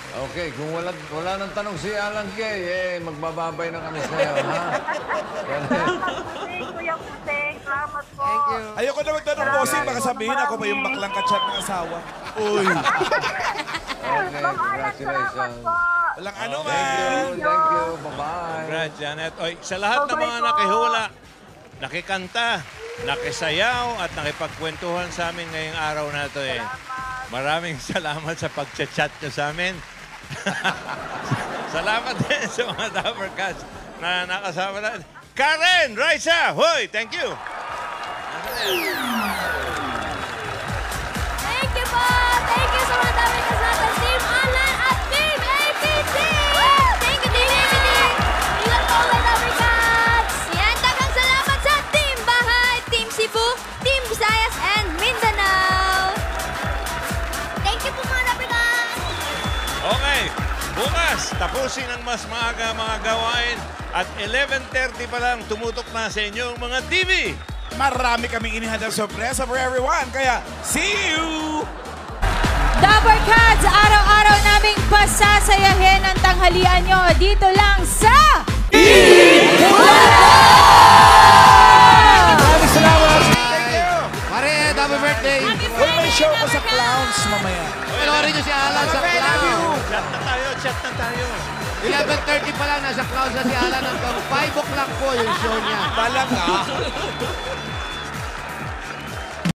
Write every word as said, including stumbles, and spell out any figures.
Okay, kung wala, wala nang tanong si Alan Kay, eh, magbababay na kami sa'yo, ha? Thank Kuya Puseng. Salamat po. Thank you. Ayoko na magtanong, bossing. Baka sabihin ako pa yung baklang kachat ng asawa. Uy. Okay, Ma'am Alan, salamat congratulations. po. Walang ano Thank you, man. thank you, bye-bye. Congrats, Janet. Oy, sa lahat ng Bye-bye mga po. nakihula, nakikanta, nakisayaw at nakipagkwentuhan sa amin ngayong araw na ito eh. Maraming salamat sa pag-chat nyo sa amin. Salamat din sa mga Dapper Cats na nakasama natin. Karen, Raisa, hoy, thank you. Thank you po! Thank you sa mga dami kasama Team Alan at Team A P T! Thank you, Team A P T! Ingat po mga Dapper Cats! Yan, dagang salamat sa Team Bahay, Team Cebu, Team Visayas, and Mindanao! Thank you po mga Dapper Cats! Okay, bukas, tapusin ang mas maaga mga gawain at eleven thirty pa lang tumutok na sa inyong mga T V. Marami kaming inihandang sorpresa for everyone. Kaya, see you! Dapper Cats, araw-araw naming pasasayahin ang tanghalian nyo dito lang sa Maraming salamat. Thank you. Pare, happy birthday. Uy, may show ko sa Clowns mamaya. Panoorin nyo si Alan sa Clown. Chat na tayo, chat na tayo. eleven thirty pa lang, nasa Clown na si Alan hanggang five o'clock po yung show niya. Talaga.